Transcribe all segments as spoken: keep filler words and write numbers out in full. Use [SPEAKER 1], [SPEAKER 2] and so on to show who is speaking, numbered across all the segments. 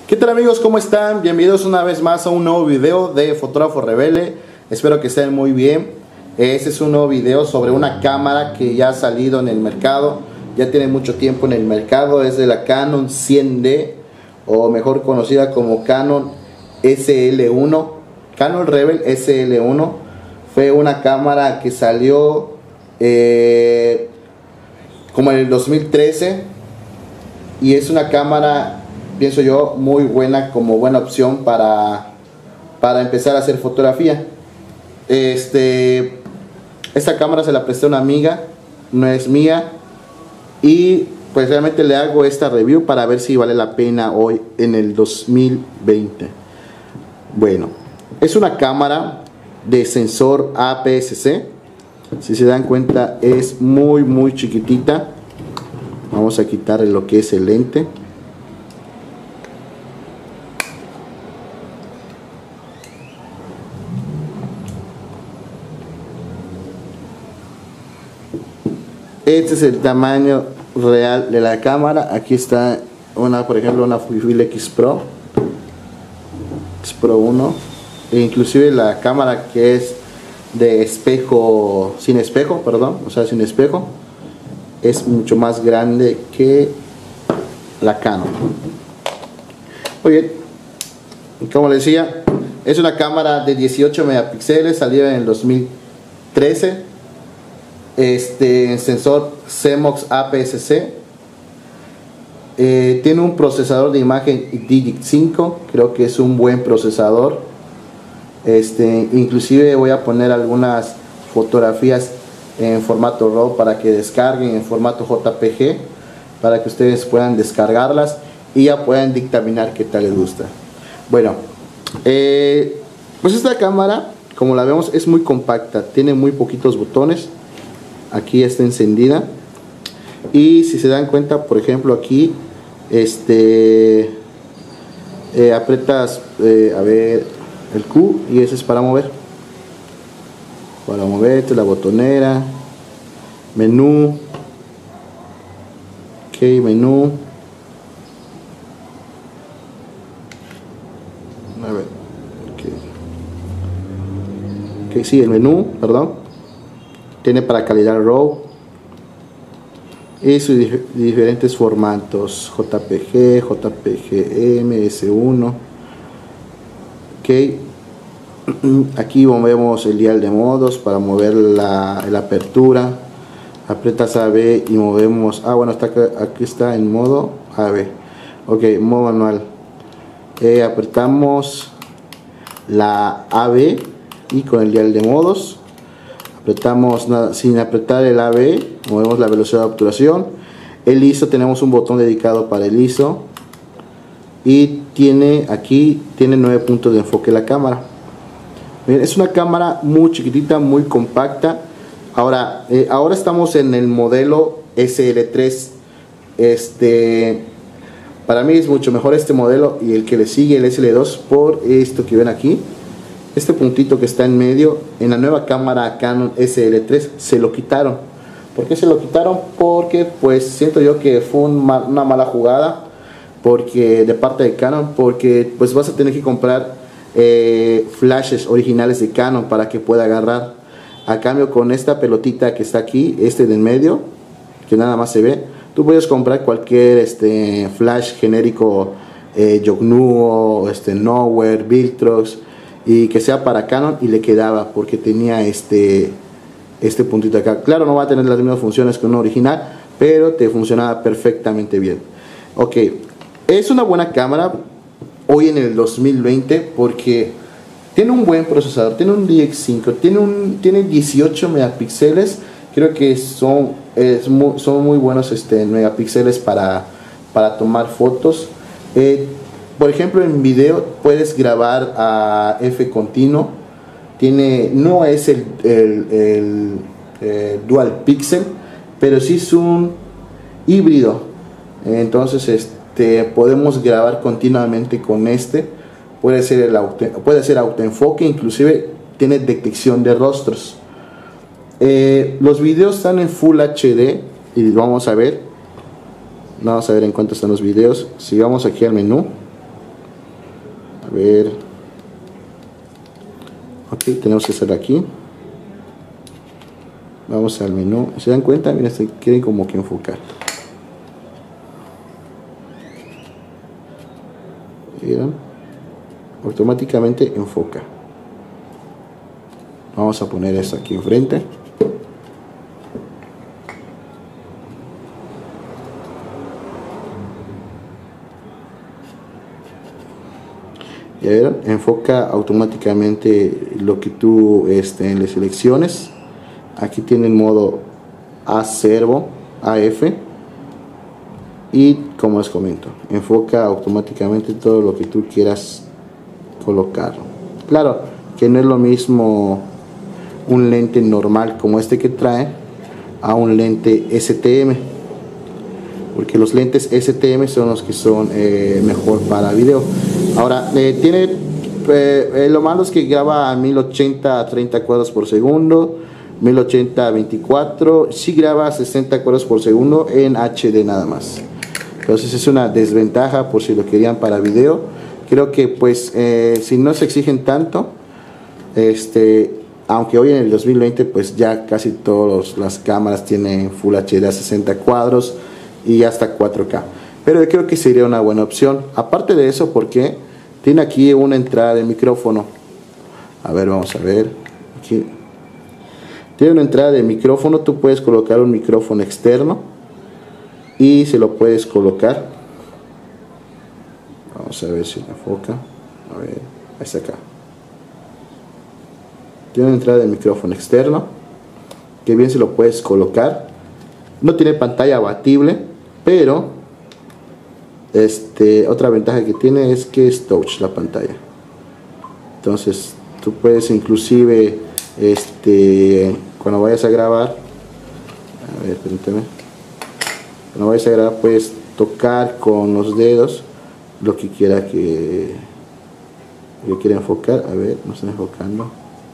[SPEAKER 1] ¿Qué tal amigos? ¿Cómo están? Bienvenidos una vez más a un nuevo video de Fotógrafo Rebelde. Espero que estén muy bien. Este es un nuevo video sobre una cámara que ya ha salido en el mercado. Ya tiene mucho tiempo en el mercado. Es de la Canon cien D, o mejor conocida como Canon S L uno. Canon Rebel S L uno. Fue una cámara que salió eh, como en el dos mil trece. Y es una cámara, pienso yo, muy buena, como buena opción para, para empezar a hacer fotografía. Este, esta cámara se la presté a una amiga, no es mía, y pues realmente le hago esta review para ver si vale la pena hoy en el dos mil veinte. Bueno, es una cámara de sensor A P S C. Si se dan cuenta, es muy muy chiquitita. Vamos a quitarle lo que es el lente. Este es el tamaño real de la cámara. Aquí está una, por ejemplo, una Fujifilm X Pro X Pro uno, e inclusive la cámara que es de espejo, sin espejo, perdón, o sea, sin espejo, es mucho más grande que la Canon. Muy bien, como les decía, es una cámara de dieciocho megapíxeles, salió en el dos mil trece. Este sensor CMOS A P S C. Eh, tiene un procesador de imagen Digic cinco, creo que es un buen procesador. Este, inclusive voy a poner algunas fotografías en formato RAW para que descarguen en formato J P G, para que ustedes puedan descargarlas y ya puedan dictaminar qué tal les gusta. Bueno, eh, pues esta cámara, como la vemos, es muy compacta, tiene muy poquitos botones. Aquí está encendida, y si se dan cuenta, por ejemplo, aquí este eh, aprietas eh, a ver el Q, y ese es para mover para moverte, la botonera, menú, ok, menú, a ver, ok, okay, sí, el menú, perdón. Tiene para calidad RAW y sus dif diferentes formatos: J P G, J P G M, S uno. Ok, aquí movemos el dial de modos para mover la, la apertura. Aprietas A B y movemos. Ah, bueno, está acá, aquí está en modo A B. Ok, modo manual. Eh, apretamos la A B y con el dial de modos. Apretamos nada, sin apretar el A B, movemos la velocidad de obturación. El I S O, tenemos un botón dedicado para el I S O, y tiene aquí tiene nueve puntos de enfoque la cámara. Bien, es una cámara muy chiquitita, muy compacta. Ahora, eh, ahora estamos en el modelo S L tres. Este, para mí es mucho mejor este modelo y el que le sigue, el S L dos, por esto que ven aquí. Este puntito que está en medio, en la nueva cámara Canon S L tres se lo quitaron. ¿Por qué se lo quitaron? Porque pues siento yo que fue un mal, una mala jugada porque de parte de Canon, porque pues vas a tener que comprar eh, flashes originales de Canon para que pueda agarrar. A cambio, con esta pelotita que está aquí, este de en medio, que nada más se ve, tú puedes comprar cualquier este flash genérico, eh, Yongnuo, este Nowhere, Viltrox, y que sea para Canon, y le quedaba porque tenía este este puntito acá. Claro, no va a tener las mismas funciones que un original, pero te funcionaba perfectamente bien. Ok, es una buena cámara hoy en el dos mil veinte porque tiene un buen procesador, tiene un Digic cinco, tiene un tiene dieciocho megapíxeles. Creo que son es muy, son muy buenos este megapíxeles para para tomar fotos. eh, Por ejemplo, en video puedes grabar a F continuo. Tiene, no es el, el, el, el dual pixel, pero sí es un híbrido. Entonces, este, podemos grabar continuamente con este. Puede ser el auto, puede ser autoenfoque, inclusive tiene detección de rostros. Eh, los videos están en Full H D y vamos a ver. Vamos a ver en cuánto están los videos. Si vamos aquí al menú, ver. Ok, tenemos que hacer aquí. Vamos al menú. ¿Se dan cuenta? Miren, se quieren como que enfocar. ¿Vieron? Automáticamente enfoca. Vamos a poner eso aquí enfrente. Ya vieron, enfoca automáticamente lo que tú este, le selecciones. Aquí tiene el modo A Servo, A F. Y como les comento, enfoca automáticamente todo lo que tú quieras colocar. Claro que no es lo mismo un lente normal como este que trae a un lente S T M, porque los lentes S T M son los que son eh, mejor para video. Ahora eh, tiene eh, eh, lo malo es que graba a mil ochenta a treinta cuadros por segundo, mil ochenta a veinticuatro, si graba a sesenta cuadros por segundo en H D nada más. Entonces es una desventaja por si lo querían para video. Creo que pues eh, si no se exigen tanto, este aunque hoy en el dos mil veinte pues ya casi todas las cámaras tienen Full H D a sesenta cuadros y hasta cuatro K, pero yo creo que sería una buena opción. Aparte de eso, porque tiene aquí una entrada de micrófono. A ver, vamos a ver aquí. Tiene una entrada de micrófono. Tú puedes colocar un micrófono externo y se lo puedes colocar. Vamos a ver si me enfoca. A ver, ahí está acá. Tiene una entrada de micrófono externo que bien se lo puedes colocar. No tiene pantalla abatible, pero este, otra ventaja que tiene es que es touch la pantalla. Entonces tú puedes inclusive este, cuando vayas a grabar, a ver, permíteme, cuando vayas a grabar puedes tocar con los dedos lo que quiera que, que quiera enfocar. A ver, no está enfocando.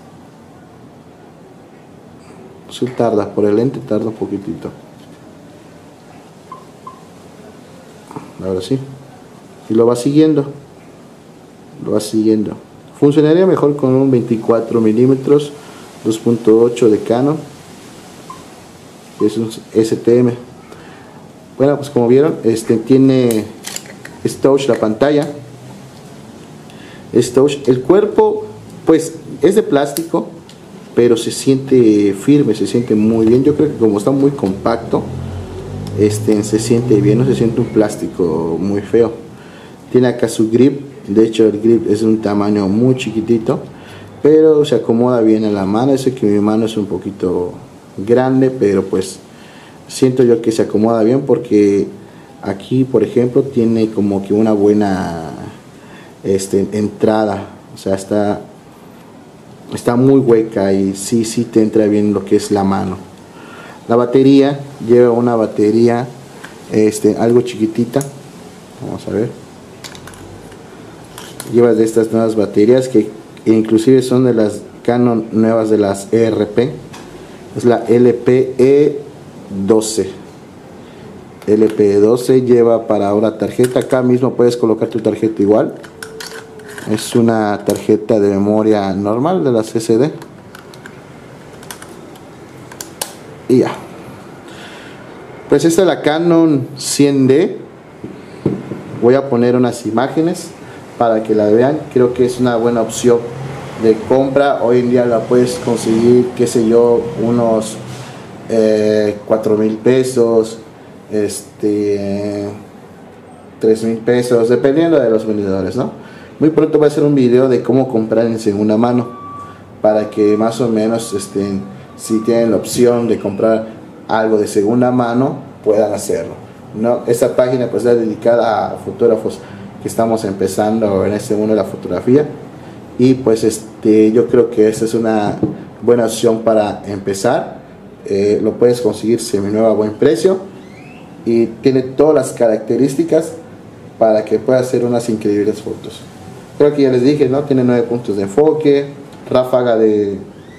[SPEAKER 1] Si tarda, por el lente tarda un poquitito. Ahora sí, y lo va siguiendo, lo va siguiendo. Funcionaría mejor con un veinticuatro milímetros dos punto ocho de Canon, que es un S T M. Bueno, pues como vieron, este tiene es touch la pantalla, es touch. El cuerpo pues es de plástico, pero se siente firme, se siente muy bien. Yo creo que como está muy compacto, este se siente bien, no se siente un plástico muy feo. Tiene acá su grip. De hecho el grip es de un tamaño muy chiquitito, pero se acomoda bien en la mano. Sé que mi mano es un poquito grande, pero pues siento yo que se acomoda bien, porque aquí por ejemplo tiene como que una buena este, entrada. O sea, está está muy hueca y sí, sí te entra bien lo que es la mano. La batería, lleva una batería este, algo chiquitita. Vamos a ver. Lleva de estas nuevas baterías que inclusive son de las Canon nuevas, de las E R P. Es la L P E doce. L P E doce lleva para una tarjeta. Acá mismo puedes colocar tu tarjeta igual. Es una tarjeta de memoria normal de las S D. Y ya. Pues esta es la Canon cien D. Voy a poner unas imágenes para que la vean. Creo que es una buena opción de compra. Hoy en día la puedes conseguir, qué sé yo, unos eh, cuatro mil pesos, este, tres mil pesos, dependiendo de los vendedores, ¿no? Muy pronto voy a hacer un video de cómo comprar en segunda mano, para que más o menos estén, si tienen la opción de comprar algo de segunda mano, puedan hacerlo, ¿no? Esta página pues es dedicada a fotógrafos que estamos empezando en este mundo de la fotografía, y pues este yo creo que esta es una buena opción para empezar. Eh, lo puedes conseguir seminuevo a buen precio y tiene todas las características para que pueda hacer unas increíbles fotos. Creo que ya les dije, ¿no? Tiene nueve puntos de enfoque, ráfaga de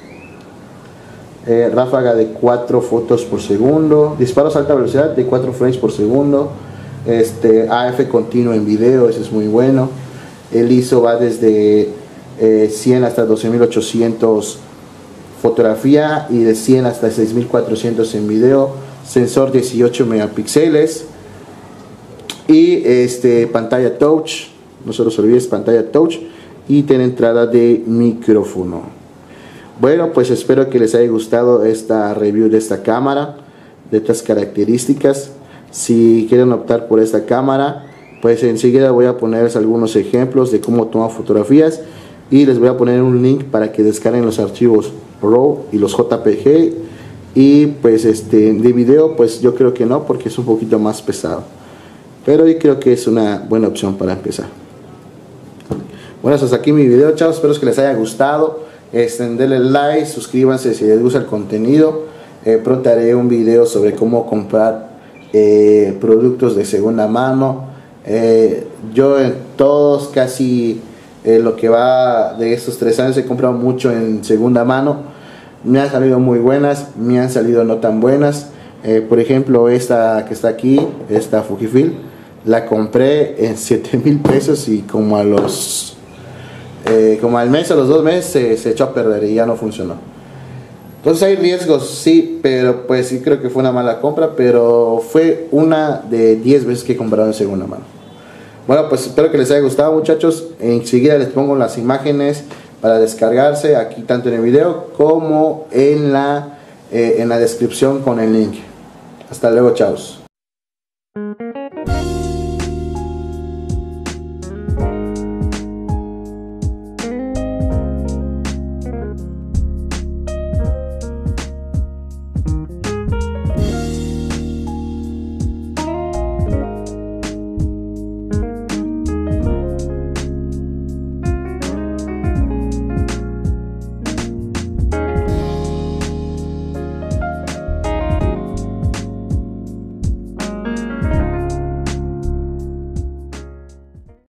[SPEAKER 1] eh, ráfaga de cuatro fotos por segundo, disparos a alta velocidad de cuatro frames por segundo, este A F continuo en video, eso es muy bueno. El I S O va desde eh, cien hasta doce mil ochocientos fotografía y de cien hasta seis mil cuatrocientos en video. Sensor dieciocho megapíxeles y este pantalla touch, no se los olvides, pantalla touch, y tiene entrada de micrófono. Bueno, pues espero que les haya gustado esta review de esta cámara, de estas características. Si quieren optar por esta cámara, pues enseguida voy a ponerles algunos ejemplos de cómo tomar fotografías y les voy a poner un link para que descarguen los archivos RAW y los J P G. Y pues este de video, pues yo creo que no, porque es un poquito más pesado, pero yo creo que es una buena opción para empezar. Bueno, hasta aquí mi video, chavos, espero que les haya gustado. Este, denle like, suscríbanse si les gusta el contenido. Eh, pronto haré un video sobre cómo comprar eh, productos de segunda mano. Eh, yo en todos, casi eh, lo que va de estos tres años, he comprado mucho en segunda mano. Me han salido muy buenas, me han salido no tan buenas. Eh, por ejemplo, esta que está aquí, esta Fujifilm, la compré en siete mil pesos y como a los eh, como al mes, a los dos meses se, se echó a perder y ya no funcionó. Entonces hay riesgos, sí, pero pues sí creo que fue una mala compra, pero fue una de diez veces que he comprado en segunda mano. Bueno, pues espero que les haya gustado, muchachos. Enseguida les pongo las imágenes para descargarse aquí, tanto en el video como en la, eh, en la descripción con el link. Hasta luego, chavos.